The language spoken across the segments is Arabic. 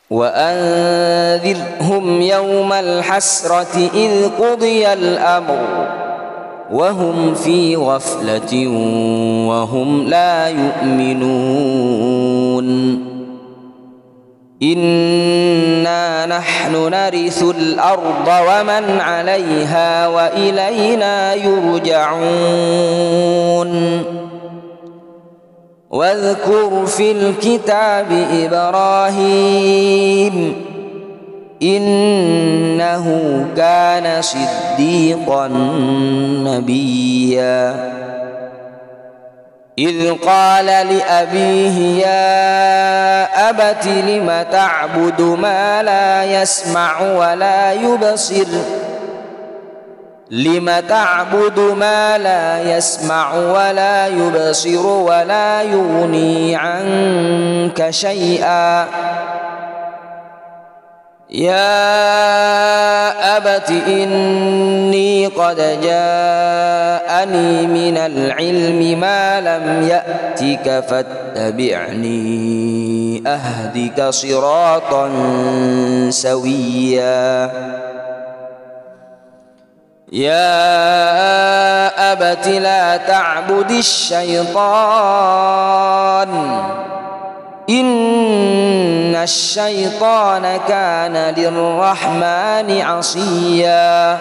وأنذرهم يوم الحسرة إذ قضي الأمر وهم في غفلة وهم لا يؤمنون إنا نحن نرث الأرض ومن عليها وإلينا يرجعون واذكر في الكتاب إبراهيم إنه كان صديقا نبيا إذ قال لأبيه يا أبت لم تعبد ما لا يسمع ولا يبصر ولا يبصر ولا يغني عنك شيئا يا أبت إني قد جاءني من العلم ما لم يأتك فاتبعني أهدك صراطا سويا يا أبت لا تعبد الشيطان إن الشيطان كان للرحمن عصيا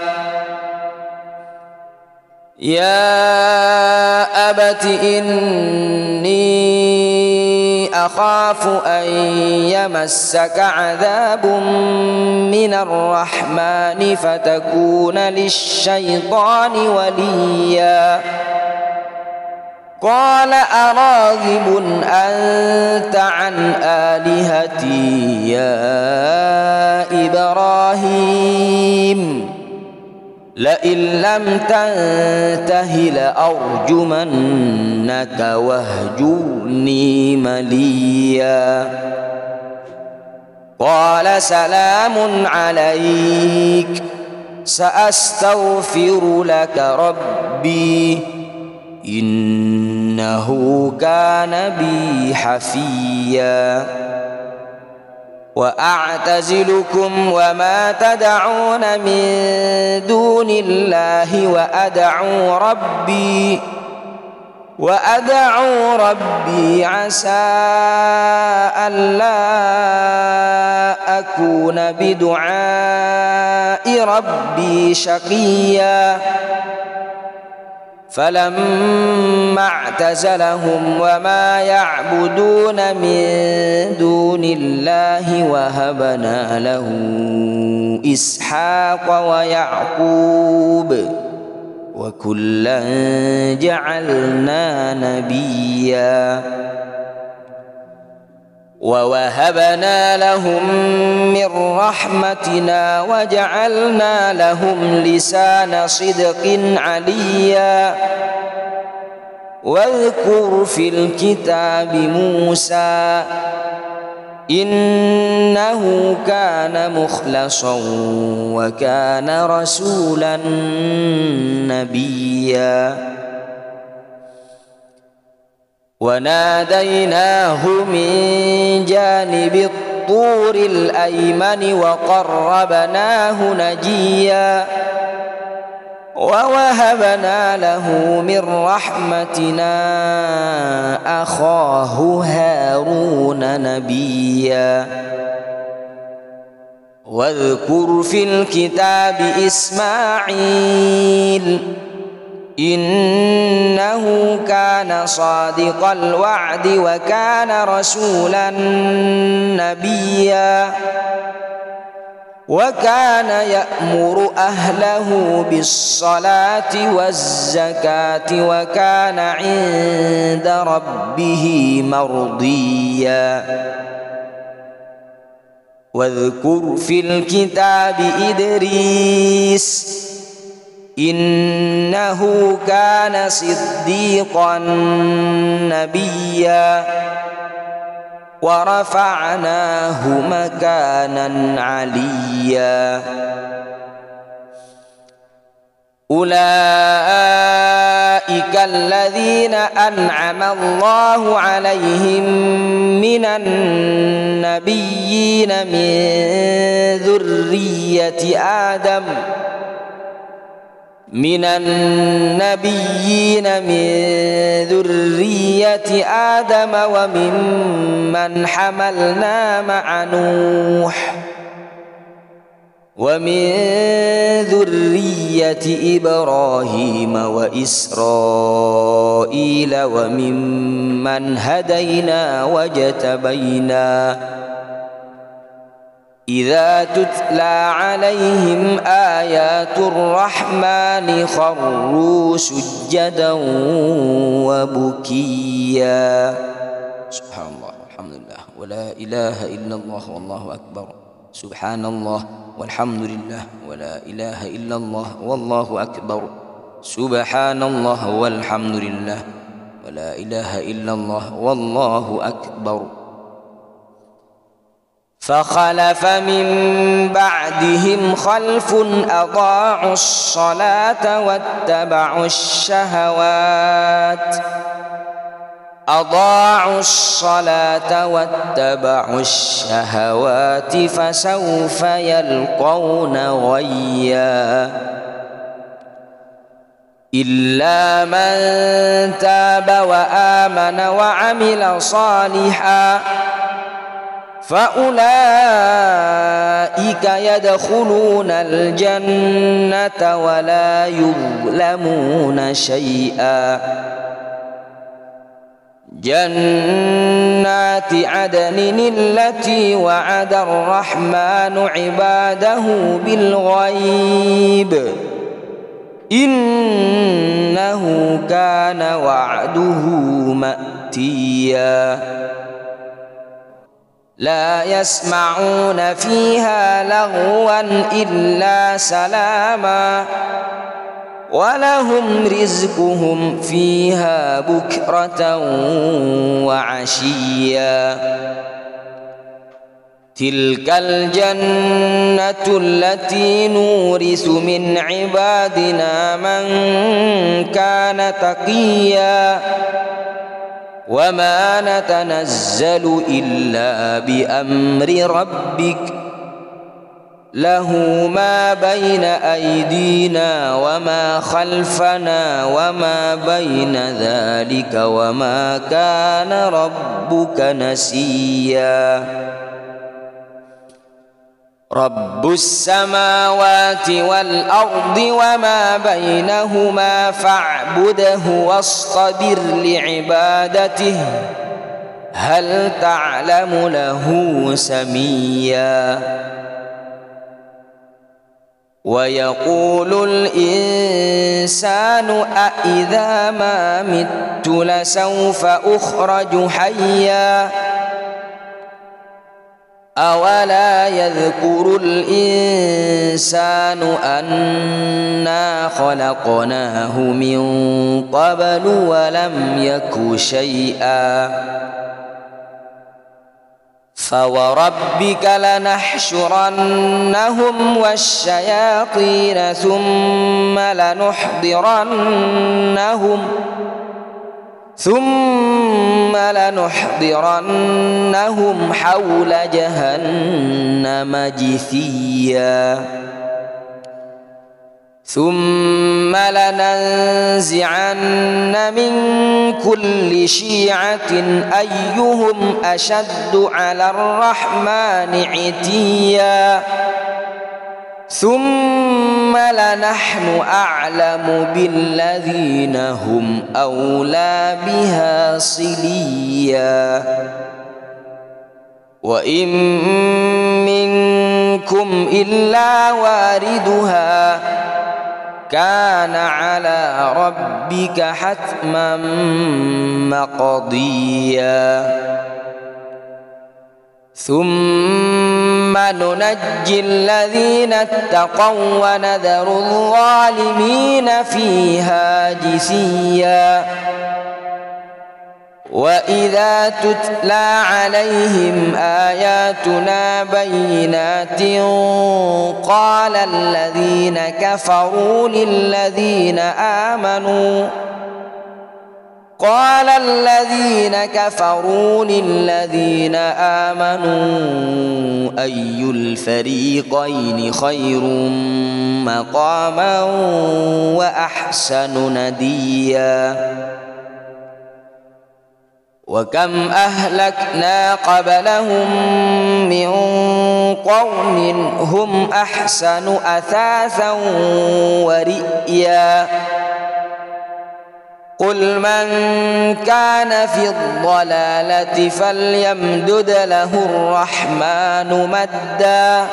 يا أبت إني أخاف أن يمسك عذاب من الرحمن فتكون للشيطان وليا قال أراغب أنت عن آلهتي يا إبراهيم لئن لم تنته لأرجمنك واهجرني مليا قال سلام عليك سأستغفر لك ربي إنه كان بي حفيا وأعتزلكم وما تدعون من دون الله وأدعو ربي عسى ألا أكون بدعاء ربي شقيا فلما اعتزلهم وما يعبدون من دون الله وهبنا له إسحاق ويعقوب وكلا جعلنا نبيا ووهبنا لهم من رحمتنا وجعلنا لهم لسان صدق عليا واذكر في الكتاب موسى إنه كان مخلصا وكان رسولا نبيا وناديناه من جانب الطور الأيمن وقربناه نجيا ووهبنا له من رحمتنا أخاه هارون نبيا واذكر في الكتاب إسماعيل إنه كان صادق الوعد وكان رسولا نبيا وكان يأمر أهله بالصلاة والزكاة وكان عند ربه مرضيا واذكر في الكتاب إدريس إنه كان صديقا نبيا ورفعناه مكانا عليا أولئك الذين أنعم الله عليهم من النبيين من ذرية آدم وممن حملنا مع نوح ومن ذرية إبراهيم وإسرائيل وممن هدينا واجتبينا إذا تتلى عليهم آيات الرحمن خروا سجدا وبكيا. سبحان الله والحمد لله ولا إله إلا الله والله أكبر. سبحان الله والحمد لله ولا إله إلا الله والله أكبر. سبحان الله والحمد لله ولا إله إلا الله والله أكبر. فخلف من بعدهم خلف أضاعوا الصلاة واتبعوا الشهوات فسوف يلقون غيا. إلا من تاب وآمن وعمل صالحا فأولئك يدخلون الجنة ولا يظلمون شيئا. جنات عدن التي وعد الرحمن عباده بالغيب إنه كان وعده مأتيا. لا يسمعون فيها لغوا إلا سلاما ولهم رزقهم فيها بكرة وعشيا. تلك الجنة التي نورث من عبادنا من كان تقيا وما نتنزل إلا بأمر ربك له ما بين أيدينا وما خلفنا وما بين ذلك وما كان ربك نسيا. رب السماوات والأرض وما بينهما فاعبده واصطبر لعبادته هل تعلم له سميا. ويقول الإنسان أإذا ما مت لسوف أخرج حيا أولا يذكر الإنسان أنا خلقناه من قبل ولم يك شيئا. فوربك لنحشرنهم والشياطين ثم لنحضرنهم حول جهنم جثيا. ثم لننزعن من كل شيعة أيهم أشد على الرحمن عتيا. ثم لنحن أعلم بالذين هم أولى بها صليا. وإن منكم إلا واردها كان على ربك حتما مقضيا. ثم ننجي الذين اتقوا ونذر الظالمين فيها جثيا. وإذا تتلى عليهم آياتنا بينات قال الذين كفروا للذين آمنوا قال الذين كفروا للذين آمنوا أي الفريقين خير مقاما وأحسن نديا وكم أهلكنا قبلهم من قرن هم أحسن أثاثا ورئيا قل من كان في الضلالة فليمدد له الرحمن مدا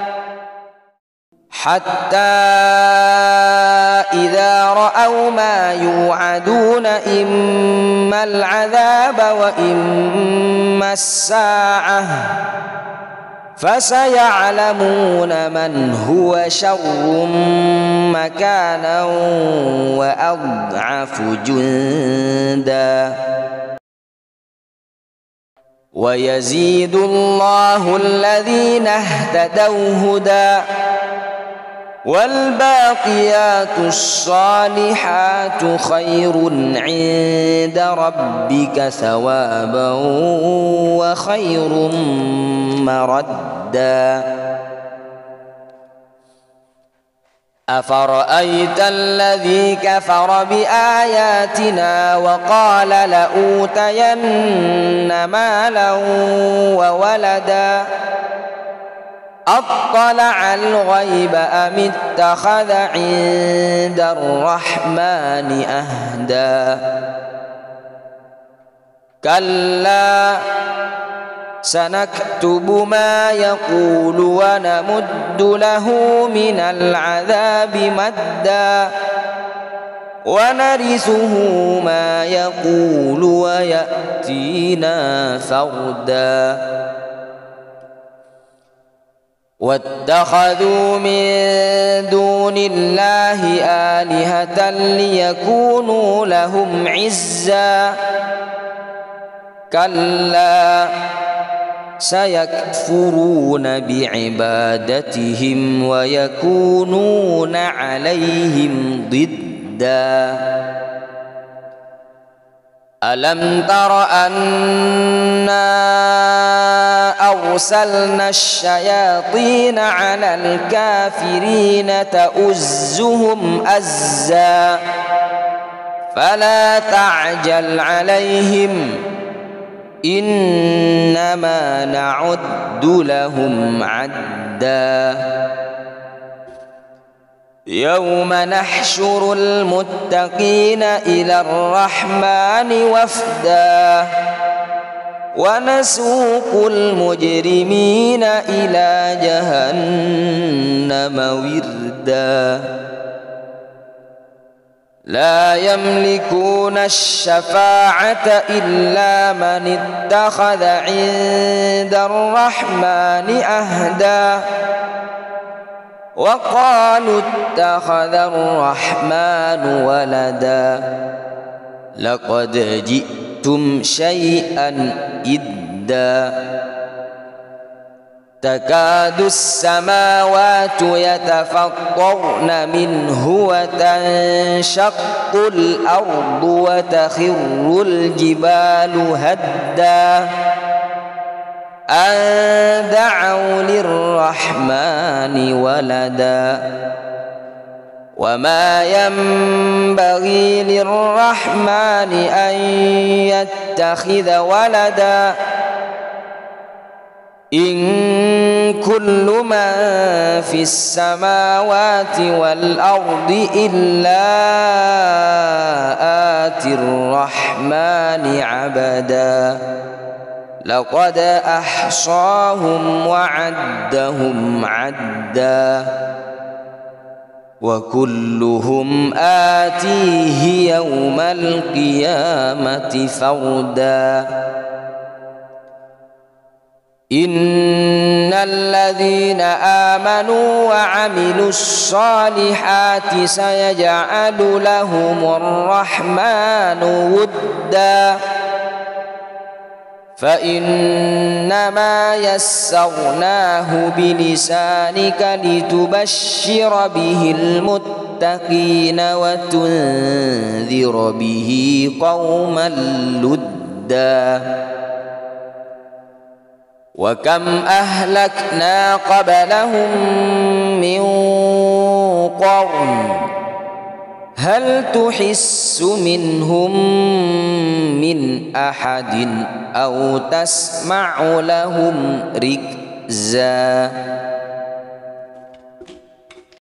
حتى إذا رأوا ما يوعدون إما العذاب وإما الساعة فسيعلمون من هو شر مكانا وأضعف جندا ويزيد الله الذين اهتدوا هدى والباقيات الصالحات خير عند ربك ثوابا وخير مردا أفرأيت الذي كفر بآياتنا وقال لأوتين مالا وولدا أطلع الغيب أم اتخذ عند الرحمن أهدا كلا سنكتب ما يقول ونمد له من العذاب مدا ونرثه ما يقول ويأتينا فردا واتخذوا من دون الله آلهة ليكونوا لهم عزا كلا سيكفرون بعبادتهم ويكونون عليهم ضدا ألم تر أنا أرسلنا الشياطين على الكافرين تؤزهم أزا فلا تعجل عليهم إنما نعد لهم عدا يوم نحشر المتقين إلى الرحمن وفدا ونسوق المجرمين إلى جهنم وردا لا يملكون الشفاعة إلا من اتخذ عند الرحمن عهدا وقالوا اتخذ الرحمن ولدا لقد جئتم شيئا إدا تكاد السماوات يتفطرن منه وتنشق الأرض وتخر الجبال هدا أن دعوا للرحمن ولدا وما ينبغي للرحمن أن يتخذ ولدا إن كل من في السماوات والأرض إلا آتي الرحمن عبدا لقد أحصاهم وعدهم عدا وكلهم آتيه يوم القيامة فردا إن الذين آمنوا وعملوا الصالحات سيجعل لهم الرحمن ودا فإنما يسرناه بلسانك لتبشر به المتقين للمتقين وتنذر به قوما لدا وكم أهلكنا قبلهم من قرن هل تحس منهم من أحد أو تسمع لهم ركزا